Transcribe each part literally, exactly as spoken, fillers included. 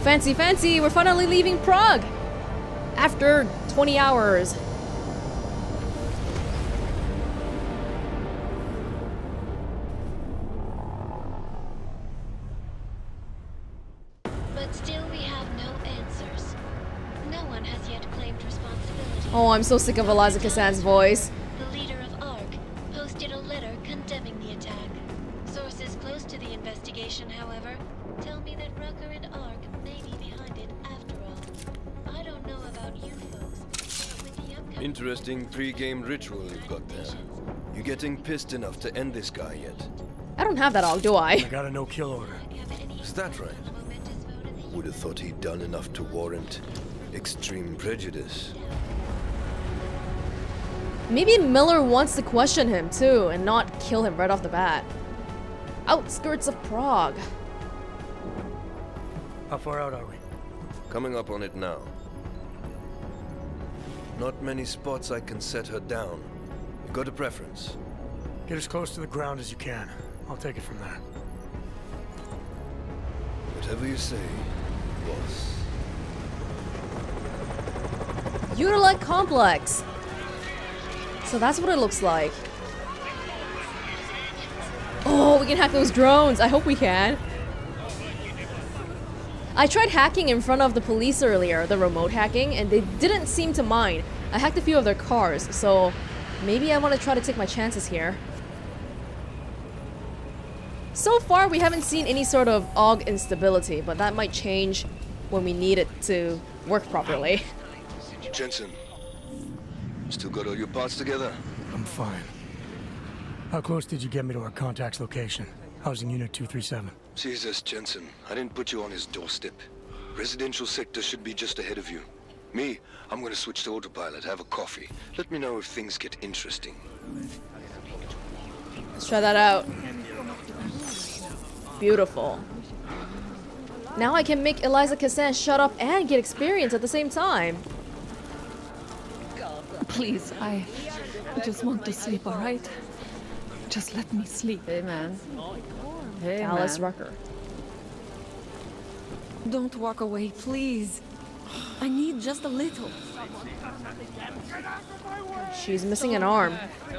Fancy, fancy, we're finally leaving Prague! After twenty hours. But still we have no answers. No one has yet claimed responsibility. Oh, I'm so sick of Eliza Cassan's voice. The leader of A R C posted a letter condemning the attack. Sources close to the investigation, however, tell me that Rucker and A R C may be behind it after all. I don't know about you folks, but with the upcoming... Interesting pre-game ritual you've got there. You getting pissed enough to end this guy yet? I don't have that all, do I? I got a no-kill order. Is that right? Would have thought he'd done enough to warrant extreme prejudice. Maybe Miller wants to question him too and not kill him right off the bat. Outskirts of Prague. How far out are we? Coming up on it now. Not many spots I can set her down. You got a preference? Get as close to the ground as you can. I'll take it from there. Whatever you say, boss. Utulek Complex. So that's what it looks like. Oh, we can hack those drones. I hope we can. I tried hacking in front of the police earlier, the remote hacking, and they didn't seem to mind. I hacked a few of their cars, so maybe I want to try to take my chances here. So far, we haven't seen any sort of A U G instability, but that might change when we need it to work properly. Jensen, still got all your parts together? I'm fine. How close did you get me to our contact's location? Housing Unit two three seven. Jesus, Jensen, I didn't put you on his doorstep. Residential sector should be just ahead of you. Me, I'm gonna switch to autopilot, have a coffee. Let me know if things get interesting. Let's try that out. Beautiful. Now I can make Eliza Cassan shut up and get experience at the same time. Please, I just want to sleep, alright? Just let me sleep. Hey, man. Hey, Alice man. Rucker. Don't walk away, please. I need just a little. She's missing an arm.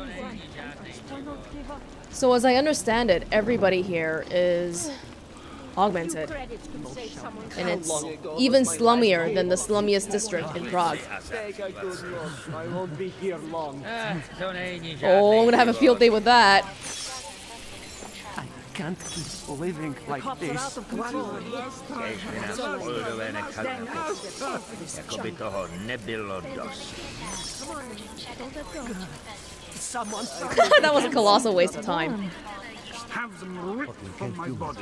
So as I understand it, everybody here is augmented. And it's even slummier than the slummiest district in Prague. Oh, I'm gonna have a field day with that. I can't keep living like this. That was a colossal waste of time. Have them ripped from my body.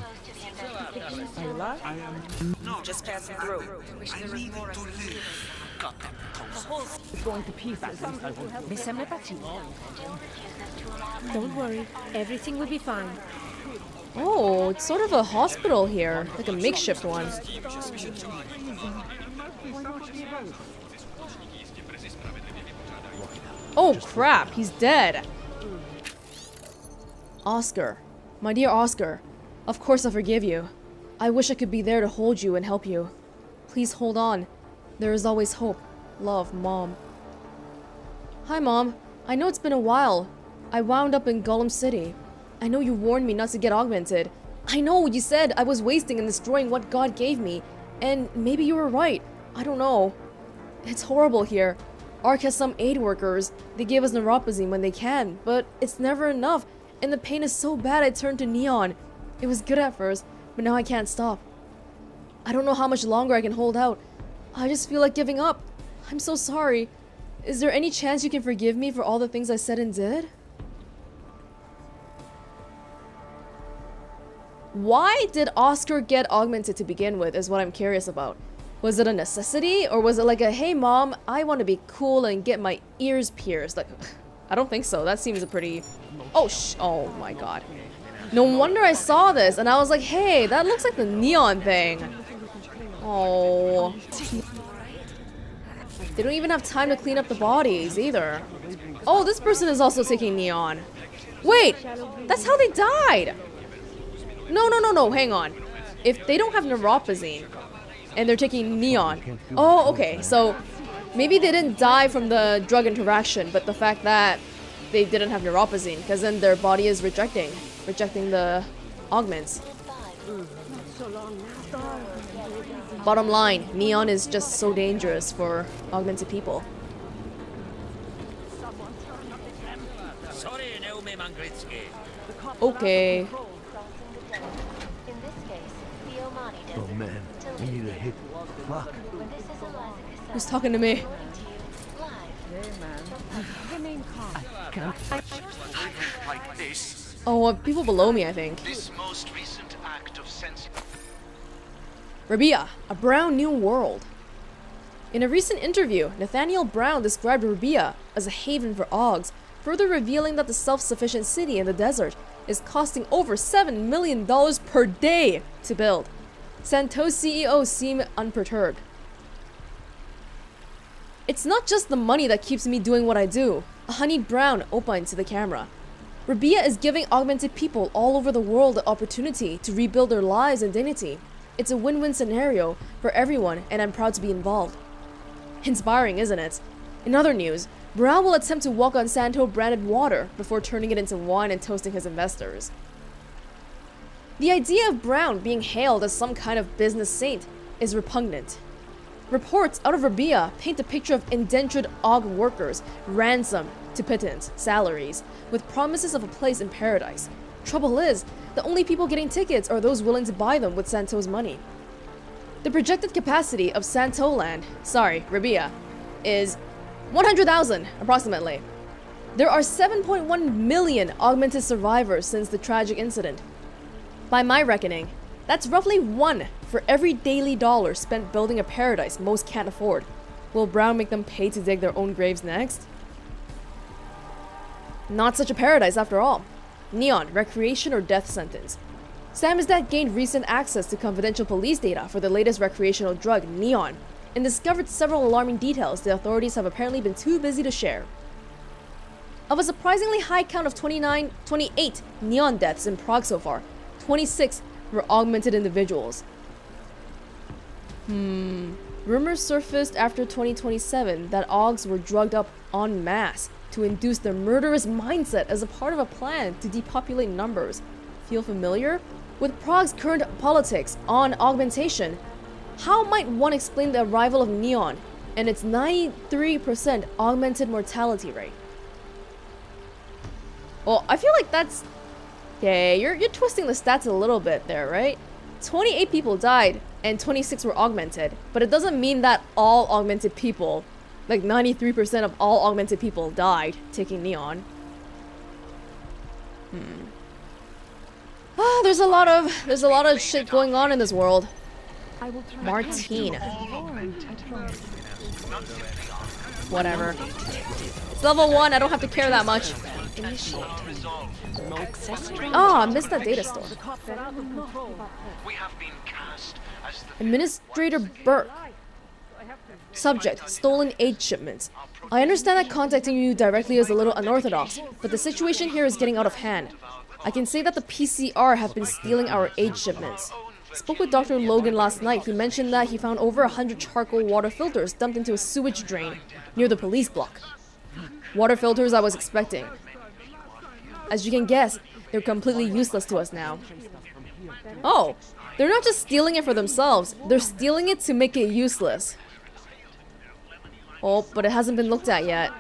I am Just passing through. I need to live. It's going to pieces. Don't worry, everything will be fine. Oh, it's sort of a hospital here, like a makeshift one. Oh crap, he's dead. Oscar, my dear Oscar, of course I forgive you. I wish I could be there to hold you and help you. Please hold on. There is always hope. Love, Mom. Hi, Mom. I know it's been a while. I wound up in Golem City. I know you warned me not to get augmented. I know you said I was wasting and destroying what God gave me. And maybe you were right. I don't know. It's horrible here. A R C has some aid workers. They give us neuropazine when they can, but it's never enough. And the pain is so bad I turned to neon. It was good at first, but now I can't stop. I don't know how much longer I can hold out. I just feel like giving up. I'm so sorry. Is there any chance you can forgive me for all the things I said and did? Why did Oscar get augmented to begin with is what I'm curious about. Was it a necessity, or was it like a, hey mom, I want to be cool and get my ears pierced? Like, I don't think so. That seems a pretty... Oh, sh... Oh my god. No wonder I saw this, and I was like, hey, that looks like the neon thing. Oh. They don't even have time to clean up the bodies, either. Oh, this person is also taking neon. Wait, that's how they died! No, no, no, no, hang on. if they don't have neuropozyne and they're taking neon. Oh, okay. So maybe they didn't die from the drug interaction, but the fact that they didn't have neuropozyne, because then their body is rejecting, rejecting the augments. Bottom line, neon is just so dangerous for augmented people. Okay. Oh man, we need a hit. Fuck. Who's talking to me? Can't like this. Oh, uh, people below me, I think. This most recent act of sense. Rabia, a brown new world. In a recent interview, Nathaniel Brown described Rabia as a haven for Augs, further revealing that the self-sufficient city in the desert is costing over seven million dollars per day to build. Santos C E O seemed unperturbed. It's not just the money that keeps me doing what I do, a honeyed Brown opined to the camera. Rabia is giving augmented people all over the world the opportunity to rebuild their lives and dignity. It's a win-win scenario for everyone, and I'm proud to be involved. Inspiring, isn't it? In other news, Brown will attempt to walk on Santo branded water before turning it into wine and toasting his investors. The idea of Brown being hailed as some kind of business saint is repugnant. Reports out of Rabia paint a picture of indentured Aug workers ransomed to pittance salaries, with promises of a place in paradise. Trouble is, the only people getting tickets are those willing to buy them with Santo's money. The projected capacity of Santo Land, sorry, Rabia, is one hundred thousand, approximately. There are seven point one million augmented survivors since the tragic incident. By my reckoning, that's roughly one for every daily dollar spent building a paradise most can't afford. Will Brown make them pay to dig their own graves next? Not such a paradise after all. Neon, recreation or death sentence. Samizdat gained recent access to confidential police data for the latest recreational drug, Neon, and discovered several alarming details the authorities have apparently been too busy to share. Of a surprisingly high count of twenty-nine, twenty-eight Neon deaths in Prague so far, twenty-six were augmented individuals. Hmm. Rumors surfaced after twenty twenty-seven that Augs were drugged up en masse to induce their murderous mindset as a part of a plan to depopulate numbers. Feel familiar? With Prague's current politics on augmentation, how might one explain the arrival of Neon and its ninety-three percent augmented mortality rate? Well, I feel like that's... Okay, you're, you're twisting the stats a little bit there, right? twenty-eight people died and twenty-six were augmented, but it doesn't mean that all augmented people, like ninety-three percent of all augmented people died taking Neon. Hmm. Ah, there's a lot of there's a lot of shit going on in this world. Martine. Whatever. It's level one, I don't have to care that much. Oh, I missed that data store. Administrator Burke. Subject, stolen aid shipments. I understand that contacting you directly is a little unorthodox, but the situation here is getting out of hand. I can say that the P C R have been stealing our aid shipments. Spoke with Doctor Logan last night. He mentioned that he found over a hundred charcoal water filters dumped into a sewage drain near the police block. Water filters I was expecting. As you can guess, they're completely useless to us now. Oh, they're not just stealing it for themselves, they're stealing it to make it useless. Oh, but it hasn't been looked at yet.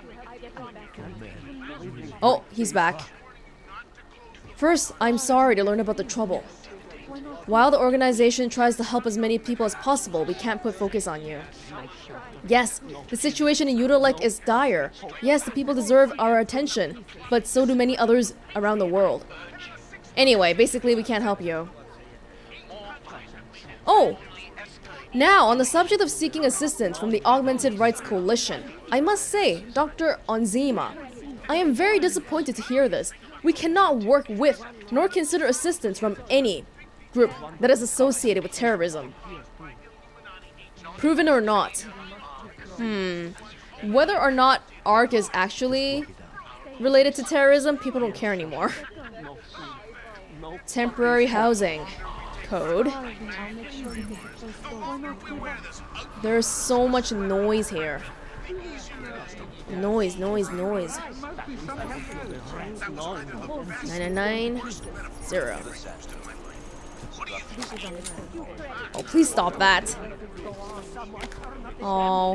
Oh, he's back. First, I'm sorry to learn about the trouble. While the organization tries to help as many people as possible, we can't put focus on you. Yes, the situation in Utulek is dire. Yes, the people deserve our attention, but so do many others around the world. Anyway, basically we can't help you. Oh! Now, on the subject of seeking assistance from the Augmented Rights Coalition, I must say, Doctor Onzima, I am very disappointed to hear this. We cannot work with, nor consider assistance from any group that is associated with terrorism. Proven or not. Hmm. Whether or not ARC is actually related to terrorism, people don't care anymore. Temporary housing. code. There's so much noise here. Noise, noise, noise. nine nine nine, zero. Oh, please stop that. Oh.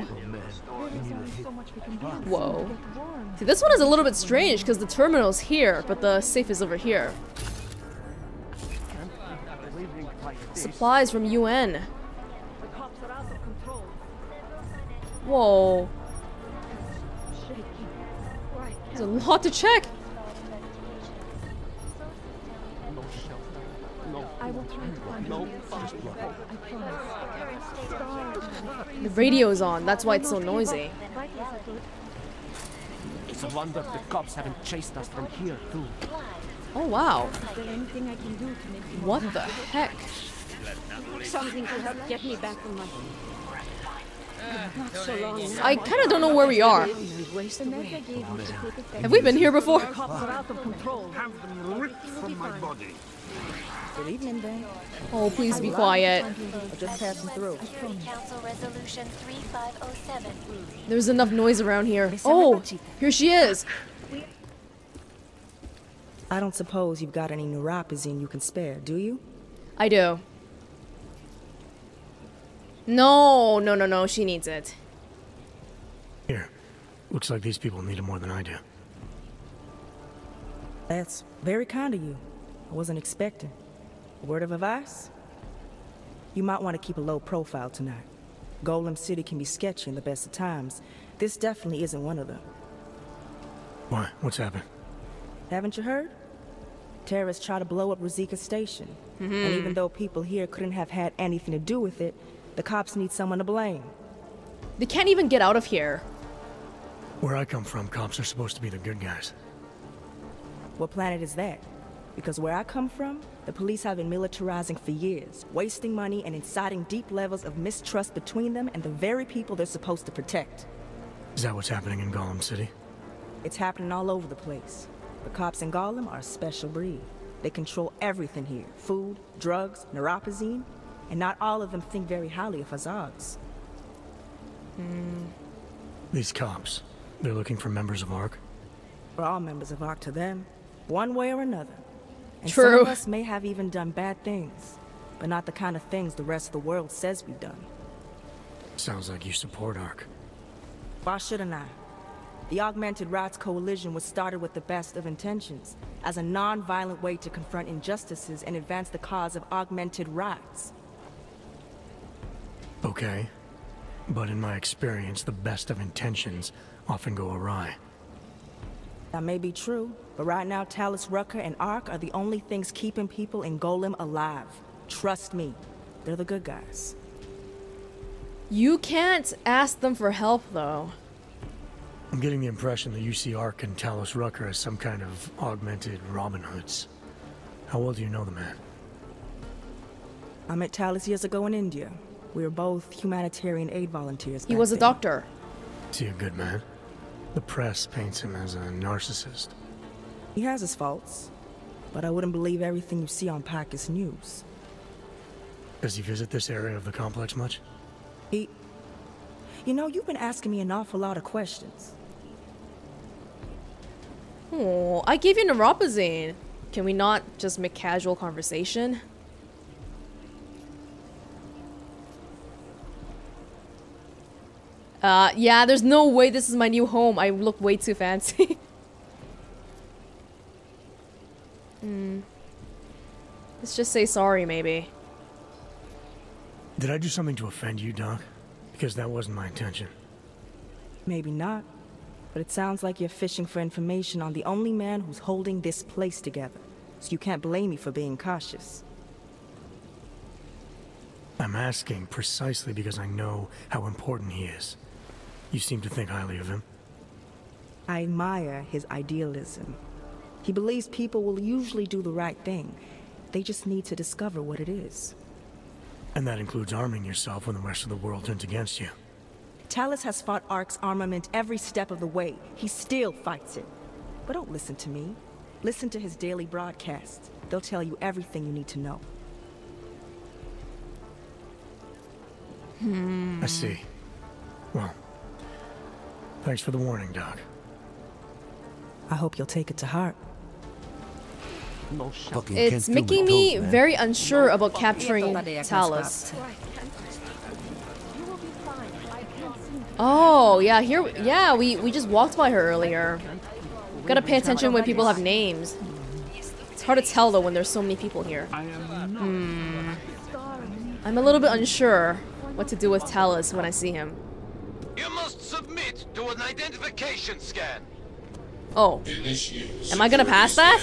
Whoa. See, this one is a little bit strange because the terminal's here, but the safe is over here. Supplies from U N. Whoa. There's a lot to check. The radio's on, that's why it's so noisy. It's a wonder the cops haven't chased us from here, too. Oh, wow. What the heck? Something to help get me back from my... Not so long now. I kind of don't know where we are. Have we been here before? Good evening, Ben. Oh, please be quiet. I'm just passing through. Council Resolution three five oh seven. There's enough noise around here. Oh, here she is. I don't suppose you've got any neuropazine you can spare, do you? I do. No, no, no, no, she needs it. Here. Looks like these people need it more than I do. That's very kind of you. I wasn't expecting. A word of advice? You might want to keep a low profile tonight. Golem City can be sketchy in the best of times. This definitely isn't one of them. Why? What's happened? Haven't you heard? Terrorists try to blow up Ruzika Station. Mm-hmm. And even though people here couldn't have had anything to do with it, the cops need someone to blame. They can't even get out of here. Where I come from, cops are supposed to be the good guys. What planet is that? Because where I come from, the police have been militarizing for years, wasting money and inciting deep levels of mistrust between them and the very people they're supposed to protect. Is that what's happening in Golem City? It's happening all over the place. The cops in Golem are a special breed. They control everything here. Food, drugs, neuropazine, and not all of them think very highly of Azags. Mm. These cops, they're looking for members of ARC? We're all members of ARC to them, one way or another. And True. Some of us may have even done bad things, but not the kind of things the rest of the world says we've done. Sounds like you support ARC. Why shouldn't I? The Augmented Rights Coalition was started with the best of intentions, as a non-violent way to confront injustices and advance the cause of augmented rights. Okay. But in my experience, the best of intentions often go awry. That may be true, but right now Talus, Rucker, and ARC are the only things keeping people in Golem alive. Trust me, they're the good guys. You can't ask them for help, though. I'm getting the impression that you see ARC and Talus Rucker as some kind of augmented Robin Hoods. How well do you know the man? I met Talus years ago in India. We were both humanitarian aid volunteers. He was a then. doctor. Is he a good man? The press paints him as a narcissist. He has his faults, but I wouldn't believe everything you see on Pacus News. Does he visit this area of the complex much? He... You know, you've been asking me an awful lot of questions. Oh, I gave you neuropazine. Can we not just make casual conversation? Uh, yeah, there's no way this is my new home. I look way too fancy. Hmm. Let's just say sorry, maybe. Did I do something to offend you, Doc? Because that wasn't my intention. Maybe not, but it sounds like you're fishing for information on the only man who's holding this place together. So you can't blame me for being cautious. I'm asking precisely because I know how important he is. You seem to think highly of him. I admire his idealism. He believes people will usually do the right thing. They just need to discover what it is. And that includes arming yourself when the rest of the world turns against you. Talus has fought ARC's armament every step of the way. He still fights it. But don't listen to me. Listen to his daily broadcasts. They'll tell you everything you need to know. Hmm. I see. Well, thanks for the warning, Doc. I hope you'll take it to heart. No shot. It's making me very unsure about capturing Talus. Oh, yeah, here, yeah, we, we just walked by her earlier. Gotta pay attention when people have names. It's hard to tell, though, when there's so many people here. Hmm. I'm a little bit unsure what to do with Talus when I see him. You must submit to an identification scan. Oh. Am I gonna pass that?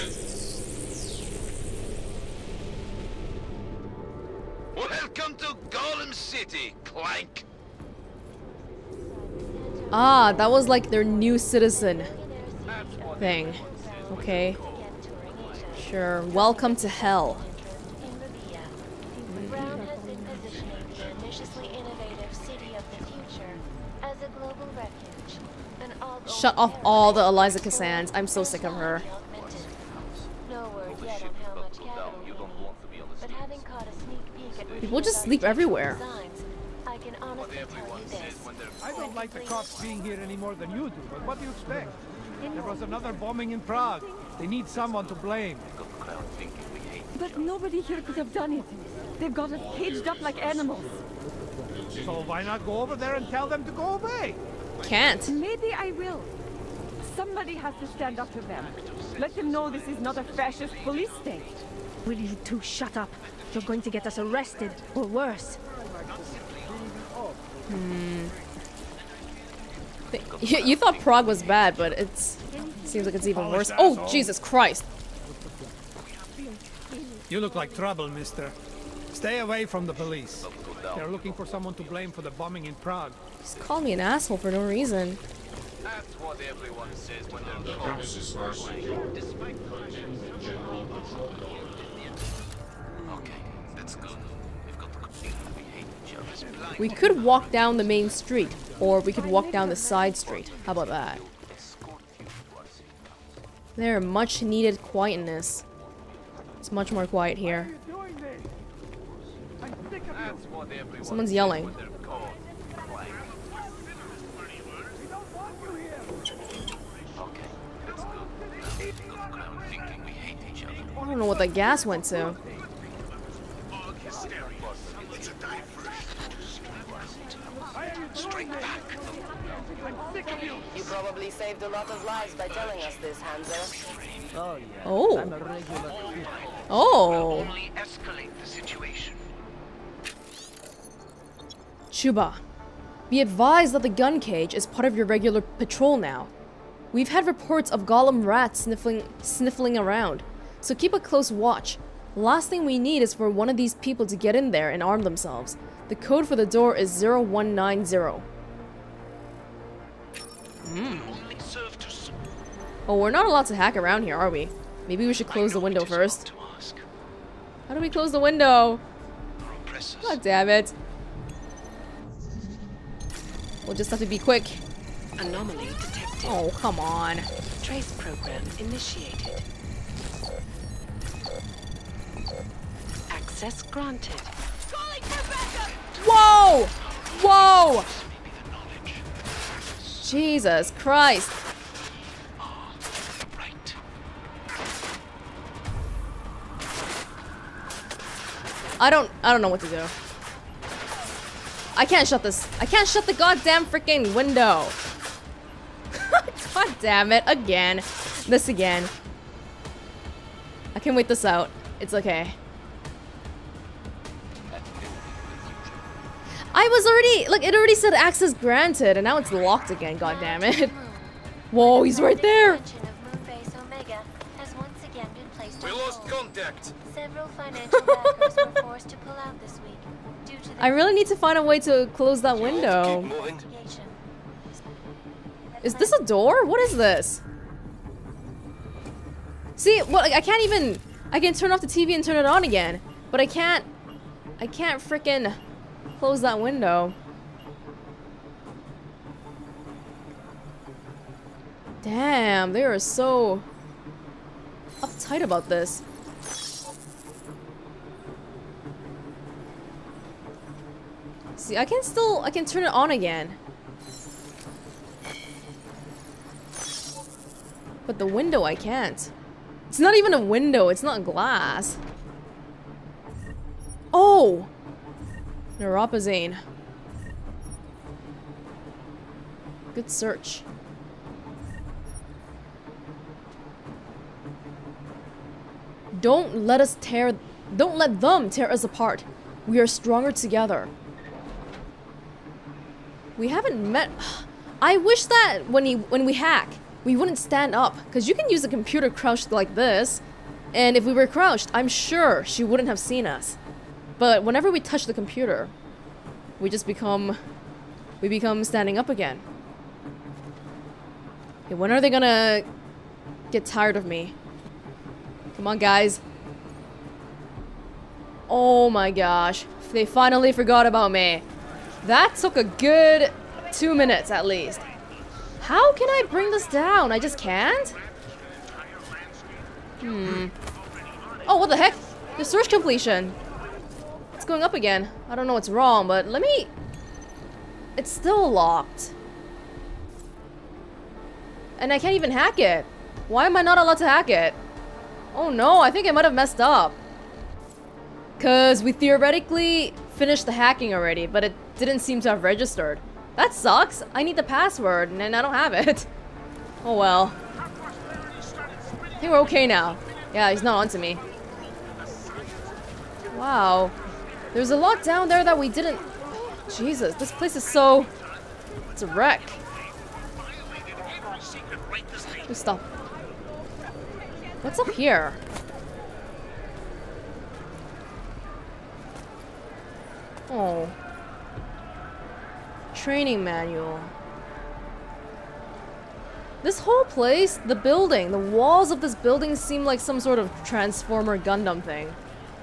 Welcome to Golem City, Clank. Ah, that was like their new citizen thing. Okay. Sure. Welcome to hell. Shut off all the Eliza Cassans. I'm so sick of her. People just sleep everywhere. I don't like the cops being here any more than you do, but what do you expect? There was another bombing in Prague. They need someone to blame. But nobody here could have done it. They've got us caged up like animals. So why not go over there and tell them to go away? Can't. Maybe I will. Somebody has to stand up to them. Let them know this is not a fascist police state. Will you two shut up? You're going to get us arrested, or worse. Hmm. You, you thought Prague was bad, but it's seems like it's even worse. Oh, Jesus Christ! You look like trouble, mister. Stay away from the police. They're looking for someone to blame for the bombing in Prague. Just called me an asshole for no reason. That's what everyone says when they're premises are secure. Okay, that's good. We've got the we hate each other. We could walk down the main street, or we could walk down the side street. How about that? There, much needed quietness. It's much more quiet here. Someone's yelling. I don't know what that gas went to. You probably saved a lot of lives by telling us this, Hansa. Oh, yeah. Oh. I'm a regular. Oh. Only escalate the situation. Chuba, be advised that the gun cage is part of your regular patrol now. We've had reports of golem rats sniffling, sniffling around, so keep a close watch. Last thing we need is for one of these people to get in there and arm themselves. The code for the door is zero one nine zero. Mm. Oh, we're not allowed to hack around here, are we? Maybe we should close the window first. How do we close the window? God damn it. We'll just have to be quick. Anomaly detected. Oh, come on. Trace program initiated. Access granted. Whoa! Whoa! Jesus Christ. I don't I don't know what to do. I can't shut this. I can't shut the goddamn freaking window. God damn it. Again. This again. I can wait this out. It's okay. I was already, like, it already said access granted, and now it's locked again, god damn it. Whoa, he's right there! We lost contact. Several financial backers were forced to pull out this week due to the I really need to find a way to close that window. Is this a door? What is this? See, well, like, I can't even, I can turn off the T V and turn it on again, but I can't, I can't frickin' close that window. Damn, they are so uptight about this. See, I can still, I can turn it on again. But the window, I can't. It's not even a window, it's not glass. Oh! Neuropazine. Good search. Don't let us tear... Don't let them tear us apart. We are stronger together. We haven't met... I wish that when, he, when we hack, we wouldn't stand up. Because you can use a computer crouched like this. And if we were crouched, I'm sure she wouldn't have seen us. But whenever we touch the computer, we just become... We become standing up again. Okay, when are they gonna get tired of me? Come on, guys. Oh my gosh. They finally forgot about me. That took a good two minutes at least. How can I bring this down? I just can't? Hmm. Oh, what the heck? The search completion. It's going up again. I don't know what's wrong, but let me... It's still locked. And I can't even hack it. Why am I not allowed to hack it? Oh no, I think I might have messed up. Cause we theoretically finished the hacking already, but it didn't seem to have registered. That sucks. I need the password and I don't have it. Oh well. I think we're okay now. Yeah, he's not onto me. Wow. There's a lot down there that we didn't... Jesus, this place is so... It's a wreck. Just stop. What's up here? Oh. Training manual. This whole place, the building, the walls of this building seem like some sort of Transformer Gundam thing.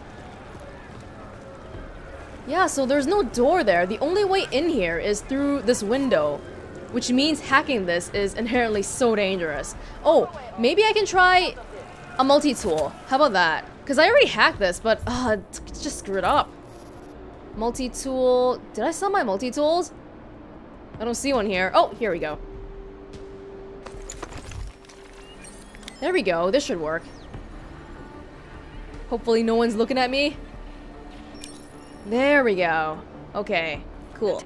Yeah, so there's no door there. The only way in here is through this window, which means hacking this is inherently so dangerous. Oh, maybe I can try a multi-tool. How about that? Because I already hacked this, but uh, it's just screwed up. Multi-tool. Did I sell my multi-tools? I don't see one here. Oh, here we go. There we go. This should work. Hopefully no one's looking at me. There we go. Okay, cool.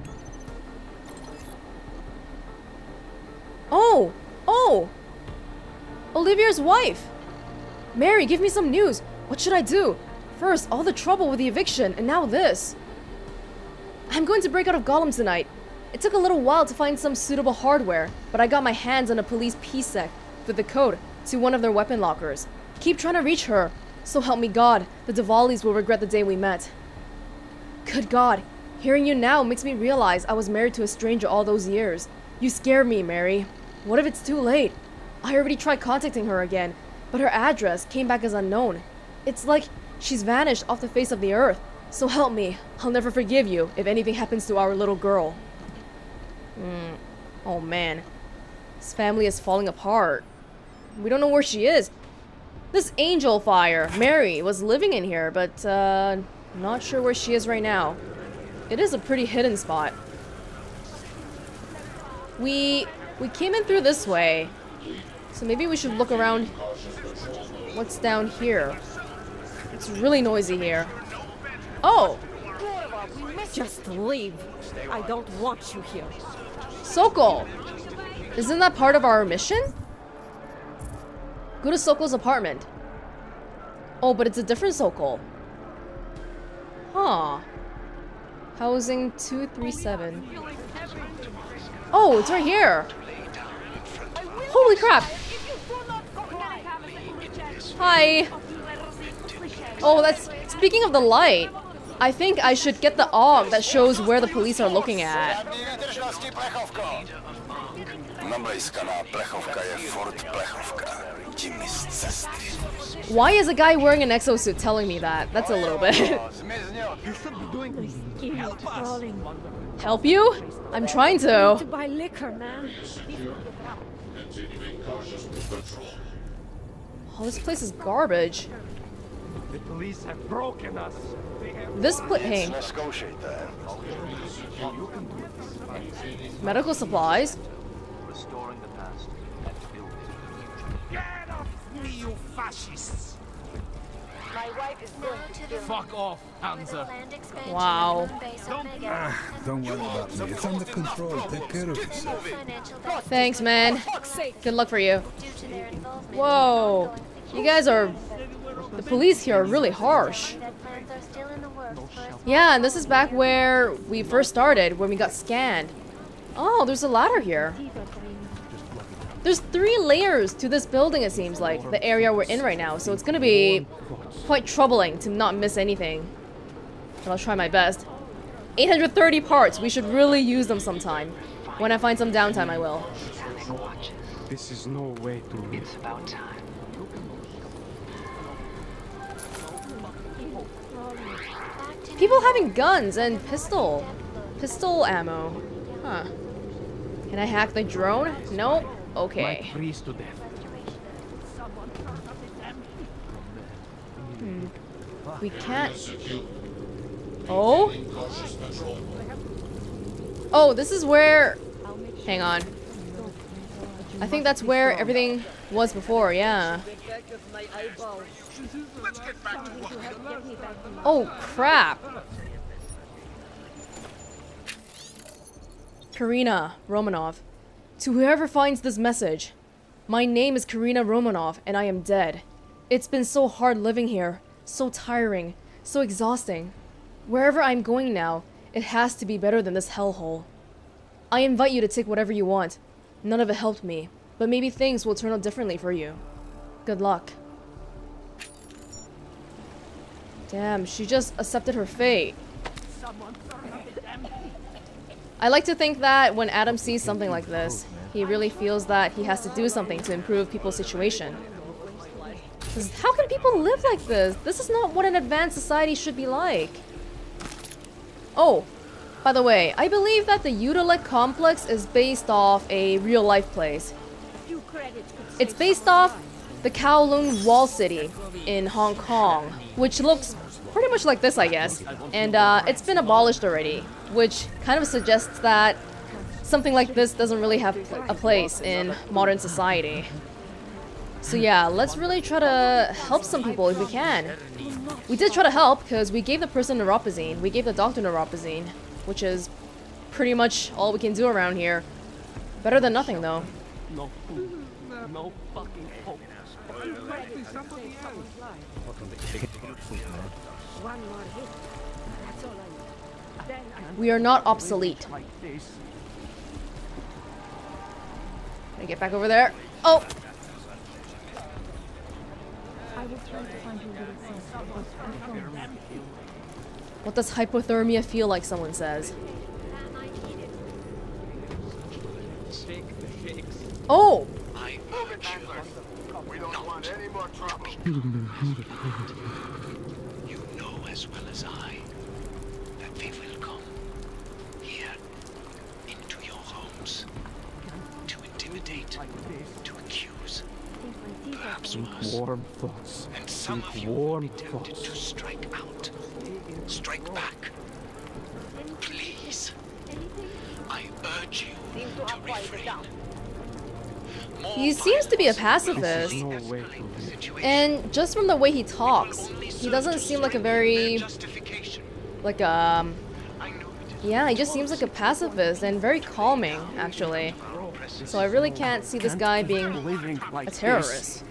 Oh! Oh! Olivier's wife! Mary, give me some news. What should I do? First, all the trouble with the eviction, and now this. I'm going to break out of Golem tonight. It took a little while to find some suitable hardware, but I got my hands on a police P SEC with the code to one of their weapon lockers. Keep trying to reach her. So help me God, the Diwalis will regret the day we met. Good God, hearing you now makes me realize I was married to a stranger all those years. You scared me, Mary. What if it's too late? I already tried contacting her again, but her address came back as unknown. It's like she's vanished off the face of the earth. So help me. I'll never forgive you if anything happens to our little girl. Hmm. Oh man. This family is falling apart. We don't know where she is. This angel fire, Mary, was living in here, but uh, not sure where she is right now. It is a pretty hidden spot. We we came in through this way, so maybe we should look around. What's down here? It's really noisy here. Oh! Just leave. I don't want you here. Sokol! Isn't that part of our mission? Go to Sokol's apartment. Oh, but it's a different Sokol. Huh. Housing two three seven. Oh, it's right here. Holy crap. Hi. Oh, that's... Speaking of the light, I think I should get the aug that shows where the police are looking at. Why is a guy wearing an exosuit telling me that? That's a little bit. Help you? I'm trying to. To buy liquor, man. Oh, this place is garbage. The police have broken us. This put hey. Let's negotiate that. Medical supplies. Restoring the past and building the future. Get off me, you fascists! My wife is going to kill me. Fuck off, Hansa. Wow. Ah, don't worry about me. It's under control. Take care of yourself. Thanks, man. Good luck for you. Whoa. You guys are... The police here are really harsh. Yeah, and this is back where we first started, when we got scanned. Oh, there's a ladder here. There's three layers to this building, it seems like, the area we're in right now, so it's gonna be quite troubling to not miss anything. But I'll try my best. eight hundred thirty parts, we should really use them sometime. When I find some downtime, I will. This is no way to live. It's about time. People having guns and pistol. Pistol ammo. Huh. Can I hack the drone? Nope. Okay. Freeze to death. Hmm. We can't... Oh? Oh, this is where... Hang on. I think that's where everything was before, yeah. Oh, crap. Karina Romanov. To whoever finds this message, my name is Karina Romanov and I am dead. It's been so hard living here, so tiring, so exhausting. Wherever I'm going now, it has to be better than this hellhole. I invite you to take whatever you want. None of it helped me, but maybe things will turn out differently for you. Good luck. Damn, she just accepted her fate. I like to think that when Adam sees something like this, he really feels that he has to do something to improve people's situation. 'Cause how can people live like this? This is not what an advanced society should be like. Oh, by the way, I believe that the Utulek Complex is based off a real-life place. It's based off the Kowloon Wall City in Hong Kong, which looks pretty much like this, I guess. And uh, it's been abolished already, which kind of suggests that something like this doesn't really have pl a place in modern society. So yeah, let's really try to help some people if we can. We did try to help because we gave the person neuropazine, we gave the doctor neuropazine, which is pretty much all we can do around here. Better than nothing though. No food, no fucking hope. We are not obsolete. Can I get back over there? Oh! What does hypothermia feel like, someone says? Oh! I urge you, we don't want any more trouble. You know as well as I that they will come here into your homes to intimidate, to accuse, perhaps worse. Warm thoughts. And some of you warm will be tempted thoughts. to strike out, strike back. Please, I urge you to refrain. He seems to be a pacifist. And just from the way he talks, he doesn't seem like a very... Like, um... Yeah, he just seems like a pacifist and very calming, actually. So I really can't see this guy being a terrorist.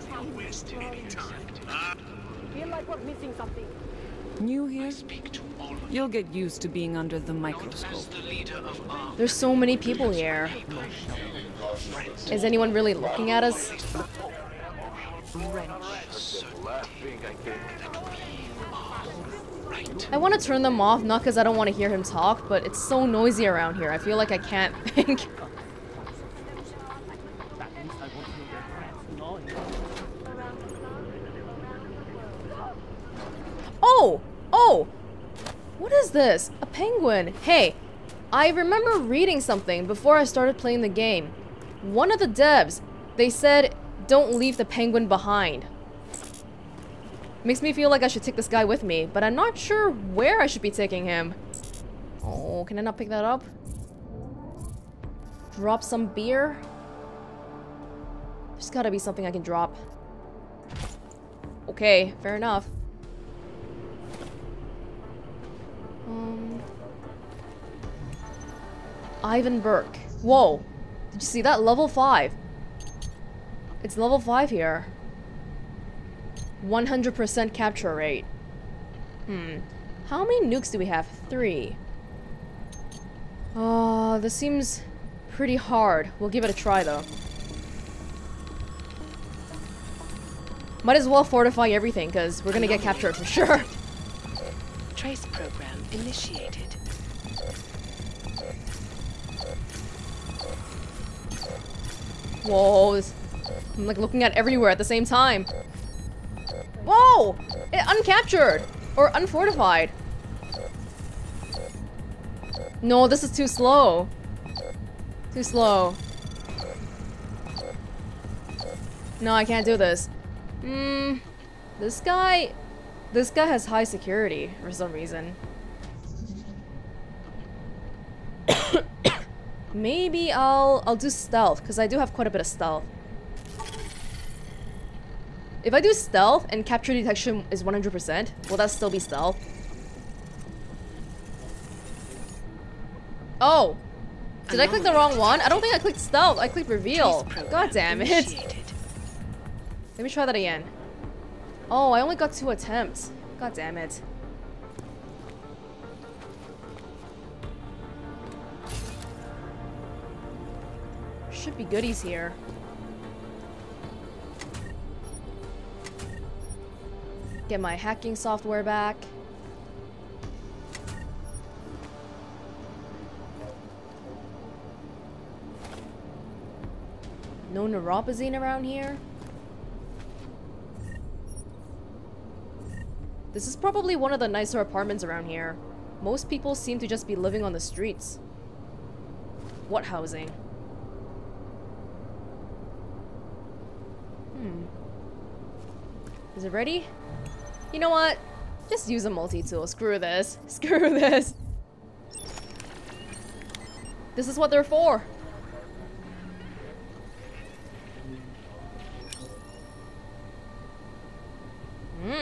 New here? You'll get used to being under the microscope. There's so many people here. Is anyone really looking at us? I want to turn them off, not because I don't want to hear him talk, but it's so noisy around here. I feel like I can't think. Oh! Oh! What is this? A penguin. Hey, I remember reading something before I started playing the game. One of the devs, they said, don't leave the penguin behind. Makes me feel like I should take this guy with me, but I'm not sure where I should be taking him. Oh, can I not pick that up? Drop some beer? There's gotta be something I can drop. Okay, fair enough. Um, Ivan Burke. Whoa. Did you see that? Level five. It's level five here. one hundred percent capture rate. Hmm. How many nukes do we have? Three. Oh, this seems pretty hard. We'll give it a try though. Might as well fortify everything, because we're gonna get captured for sure. Trace program initiated. Whoa, this, I'm like looking at everywhere at the same time. Whoa! It uncaptured! Or unfortified. No, this is too slow. Too slow. No, I can't do this. Hmm. This guy... This guy has high security for some reason. Maybe I'll I'll do stealth, because I do have quite a bit of stealth. If I do stealth and capture detection is one hundred percent, will that still be stealth? Oh! Did I click the wrong one? I don't think I clicked stealth. I clicked reveal. God damn it. Let me try that again. Oh, I only got two attempts. God damn it. Should be goodies here. Get my hacking software back. No neuropazine around here? This is probably one of the nicer apartments around here. Most people seem to just be living on the streets. What housing? Hmm. Is it ready? You know what? Just use a multi-tool. Screw this. Screw this. This is what they're for. Hmm.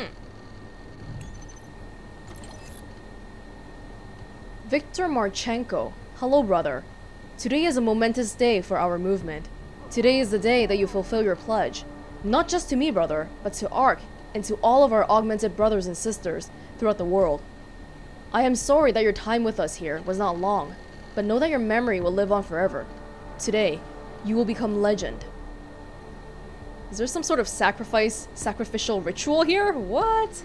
Victor Marchenko. Hello, brother. Today is a momentous day for our movement. Today is the day that you fulfill your pledge. Not just to me, brother, but to Ark and to all of our augmented brothers and sisters throughout the world. I am sorry that your time with us here was not long, but know that your memory will live on forever. Today, you will become legend. Is there some sort of sacrifice, sacrificial ritual here? What?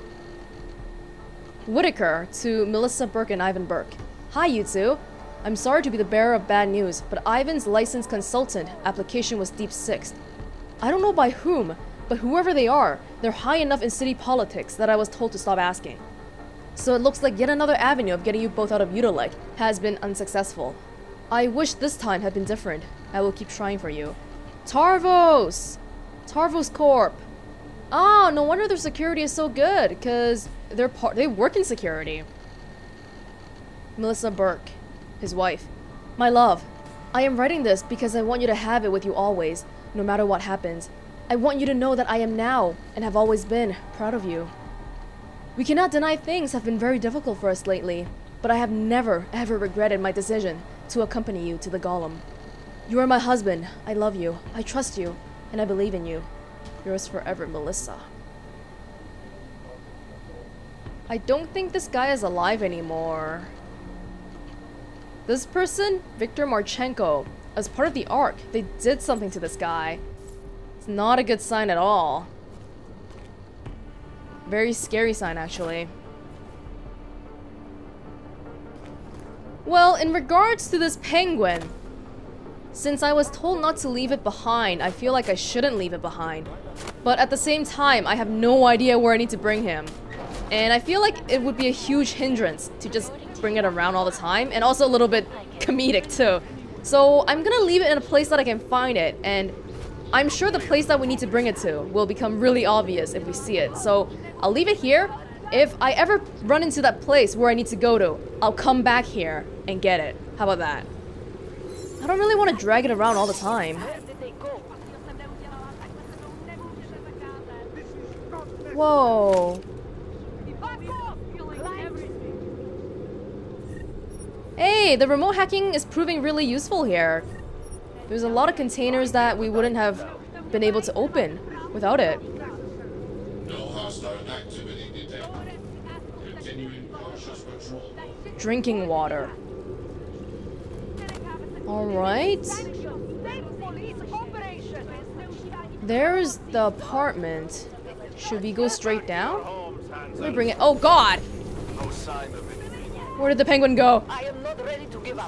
Whitaker to Melissa Burke and Ivan Burke. Hi, you two. I'm sorry to be the bearer of bad news, but Ivan's licensed consultant application was deep-sixed. I don't know by whom, but whoever they are, they're high enough in city politics that I was told to stop asking. So it looks like yet another avenue of getting you both out of Utulek has been unsuccessful. I wish this time had been different. I will keep trying for you. Tarvos! Tarvos Corp. Oh, no wonder their security is so good, because they're part they work in security. Melissa Burke, his wife. My love, I am writing this because I want you to have it with you always, no matter what happens. I want you to know that I am now, and have always been, proud of you. We cannot deny things have been very difficult for us lately, but I have never, ever regretted my decision to accompany you to the Golem. You are my husband. I love you. I trust you, and I believe in you. Yours forever, Melissa. I don't think this guy is alive anymore. This person, Victor Marchenko, as part of the Ark, they did something to this guy. It's not a good sign at all. Very scary sign, actually. Well, in regards to this penguin, since I was told not to leave it behind, I feel like I shouldn't leave it behind. But at the same time, I have no idea where I need to bring him. And I feel like it would be a huge hindrance to just bring it around all the time, and also a little bit comedic too. So I'm gonna leave it in a place that I can find it, and I'm sure the place that we need to bring it to will become really obvious if we see it. So I'll leave it here. If I ever run into that place where I need to go to, I'll come back here and get it. How about that? I don't really want to drag it around all the time. Whoa. Hey, the remote hacking is proving really useful here. There's a lot of containers that we wouldn't have been able to open without it. No hostile activity detected. Continuing cautious patrol. Drinking water. Alright. There's the apartment. Should we go straight down? Let me bring it. Oh god! Where did the penguin go? I am not ready to give up.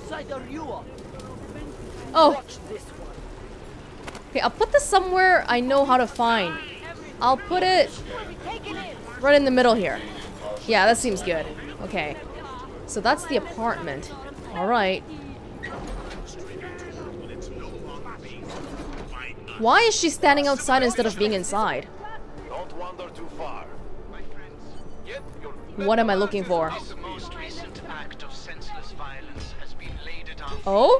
Oh. Okay, I'll put this somewhere I know how to find. I'll put it right in the middle here. Yeah, that seems good. Okay. So that's the apartment. Alright. Why is she standing outside instead of being inside? What am I looking for? Oh?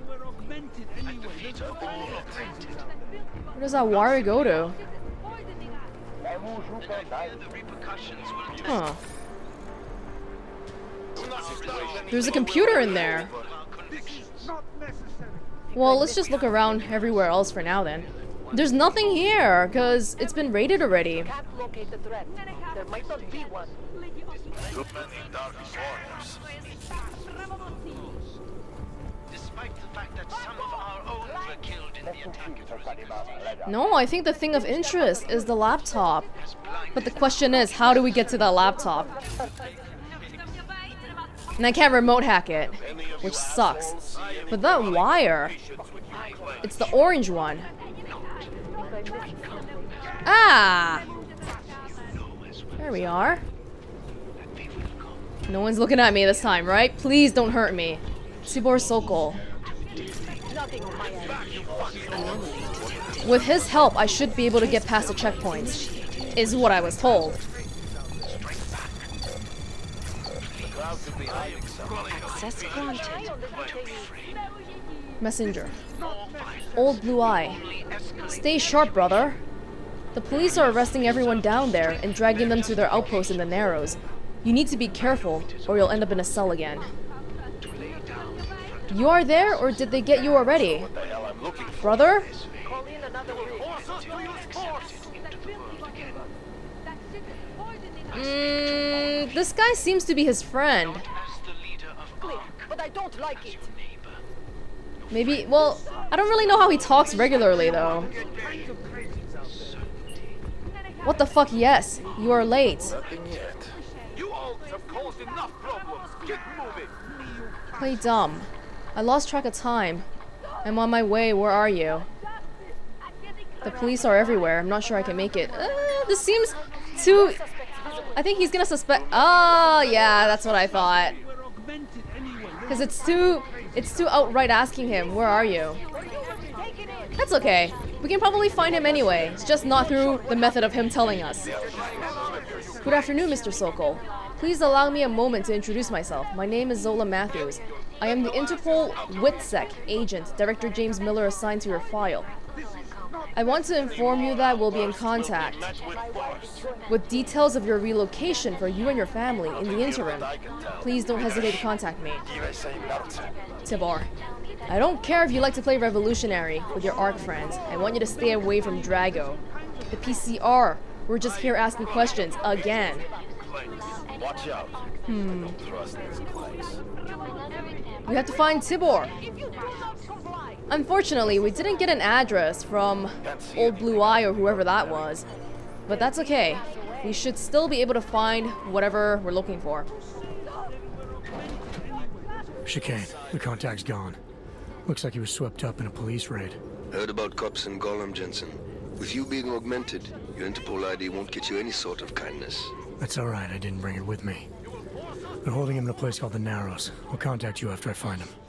Where does that wire go to? Huh. There's a computer in there. Well, let's just look around everywhere else for now then. There's nothing here, because it's been raided already. Can't locate the threat. There might not be one. Too many dark corners. Despite the fact that some of our own were killed in the attack. No, I think the thing of interest is the laptop. But the question is, how do we get to that laptop? And I can't remote hack it, which sucks. But that wire, it's the orange one. Ah! There we are. No one's looking at me this time, right? Please don't hurt me. Tibor Sokol. With his help, I should be able to get past the checkpoints, is what I was told. Access granted. Messenger. Old Blue Eye. Stay sharp, brother. The police are arresting everyone down there and dragging them to their outpost in the Narrows. You need to be careful, or you'll end up in a cell again. You are there, or did they get you already? Brother? Mm, this guy seems to be his friend. But I don't like it. Maybe, well, I don't really know how he talks regularly, though. What the fuck, yes. You are late. Play dumb. I lost track of time. I'm on my way, where are you? The police are everywhere, I'm not sure I can make it. Uh, this seems too... I think he's gonna suspect... Oh, yeah, that's what I thought. Because it's too... It's too outright asking him, where are you? That's okay. We can probably find him anyway. It's just not through the method of him telling us. Good afternoon, Mister Sokol. Please allow me a moment to introduce myself. My name is Zola Matthews. I am the Interpol WITSEC agent, Director James Miller assigned to your file. I want to inform you that we'll be in contact with details of your relocation for you and your family in the interim. Please don't hesitate to contact me. Tibor. I don't care if you like to play revolutionary with your ARC friends. I want you to stay away from Drago. The P C R. We're just here asking questions again. Watch out. Hmm. We have to find Tibor. Unfortunately, we didn't get an address from Old Blue Eye or whoever that was. But that's okay. We should still be able to find whatever we're looking for. Chicane. The contact's gone. Looks like he was swept up in a police raid. Heard about cops in Golem, Jensen. With you being augmented, your Interpol I D won't get you any sort of kindness. That's alright, I didn't bring it with me. They're holding him in a place called the Narrows. I'll contact you after I find him.